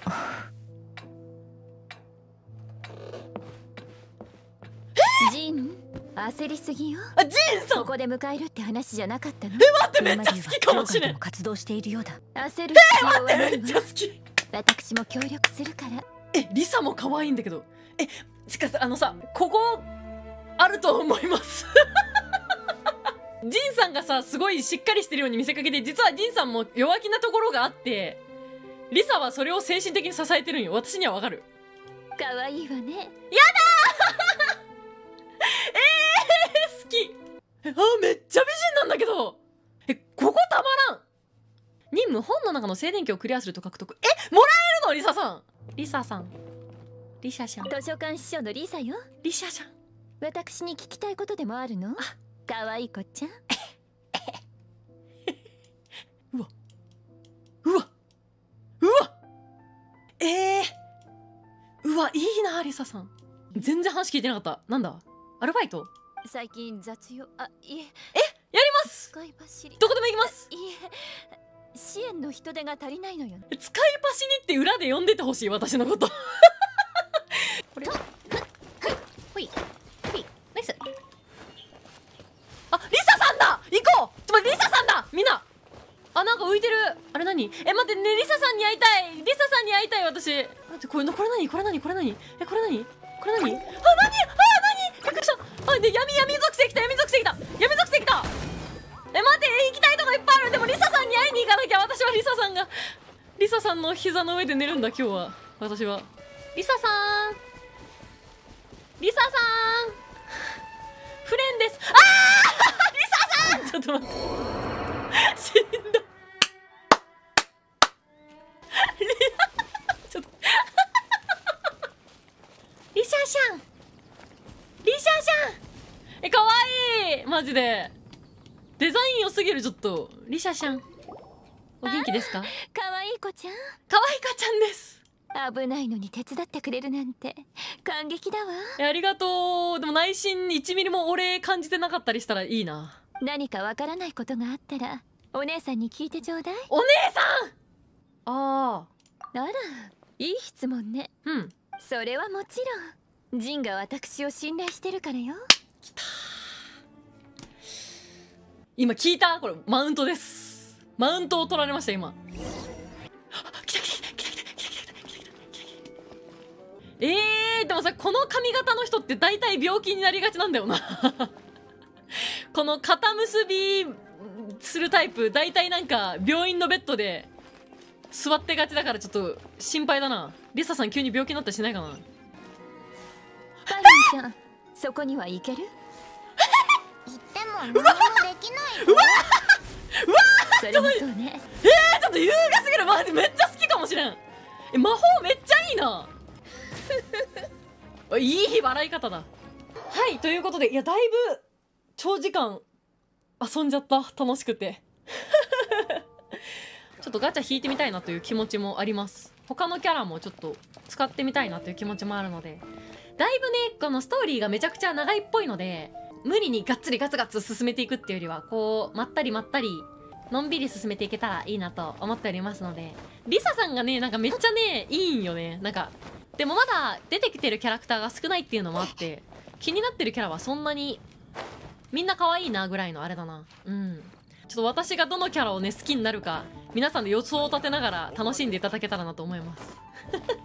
ジン、焦りすぎよ。 あ、ジンさん。 ここで迎えるって話じゃなかったの？ 待ってめっちゃ好きかもしれん。 活動しているようだ。 焦る必要はないわ。 めっちゃ好き。 私も協力するから。 リサも可愛いんだけど。しかしさ、ここあると思いますジンさんがさ、すごいしっかりしてるように見せかけて、実はジンさんも弱気なところがあって、リサはそれを精神的に支えてるんよ。私にはわかる。 可愛いわね。 やだ好き。めっちゃ美人なんだけど。ここたまらん。任務、本の中の静電気をクリアすると獲得。もらえるの？リサさん。リサさん。リシャシャン。 図書館司書のリサよ。 リシャシャン。 私に聞きたいことでもあるの？可愛い子ちゃん。 うわ。うわ。うわ。うわ、いいな、リサさん。全然話聞いてなかった。なんだ？アルバイト？ 最近雑用。いえ。 やります。 使い走り。 どこでも行きます。 いえ。支援の人手が足りないのよ。 使い走りって裏で呼んでてほしい、私のことこれほいほいナイス。リサさんだ。行こう。リサさんだ。みんななんか浮いてる。あれ何？待ってね、リサさんに会いたい。リサさんに会いたい。私待って、これ何？これ何？これ何？これ何？これ何？何？びっくりした。闇属性来た。闇属性来た。待って、行きたいとこいっぱいある。でもリサさんに会いに行かなきゃ。私はリサさんの膝の上で寝るんだ今日は。私はリサさんフレンです。リサさんちょっと待って死んだちょっとリシャシャンかわいい。マジでデザイン良すぎる。ちょっとリシャシャンお元気ですか？ 可愛い子ちゃん。 可愛い子ちゃんです。 危ないのに手伝ってくれるなんて感激だわ。 ありがとう。でも内心1ミリもお礼感じてなかったりしたらいいな。 何かわからないことがあったらお姉さんに聞いてちょうだい。 お姉さん。 あら、いい質問ね。それはもちろんジンが私を信頼してるからよ。 きた。今聞いた？これマウントです。マウントを取られました今。来た。でもさ、この髪型の人って大体病気になりがちなんだよなこの肩結びするタイプ、大体なんか病院のベッドで座ってがちだから、ちょっと心配だな。リサさん急に病気になったりしないかな。 パリンちゃん、そこには行ける？ 行っても何もできないよ。 それもそうね。 ちょっと優雅すぎる。マジでめっちゃ好きかもしれん。魔法めっちゃいいないい日笑い方だ。はい、ということで、だいぶ長時間遊んじゃった。楽しくてちょっとガチャ引いてみたいなという気持ちもあります。他のキャラもちょっと使ってみたいなという気持ちもあるので、だいぶね、このストーリーがめちゃくちゃ長いっぽいので、無理にガッツリガツガツ進めていくっていうよりは、こうまったりのんびり進めていけたらいいなと思っておりますので、リサさんがね、なんかめっちゃね、いいんよね。なんかでもまだ出てきてるキャラクターが少ないっていうのもあって、気になってるキャラはそんなにみんな可愛いなぐらいのあれだな。ちょっと私がどのキャラをね好きになるか、皆さんで予想を立てながら楽しんでいただけたらなと思います